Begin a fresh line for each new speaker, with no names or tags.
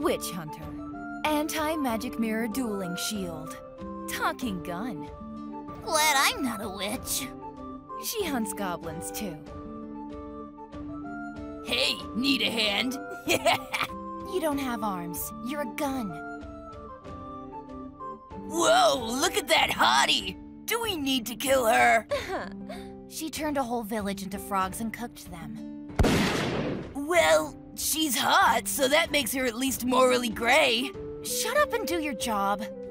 Witch hunter. Anti-magic mirror dueling shield. Talking gun.
Glad I'm not a witch.
She hunts goblins too.
Hey, need a hand?
You don't have arms. You're a gun.
Whoa, look at that hottie! Do we need to kill her?
She turned a whole village into frogs and cooked them.
Well, she's hot, so that makes her at least morally gray.
Shut up and do your job.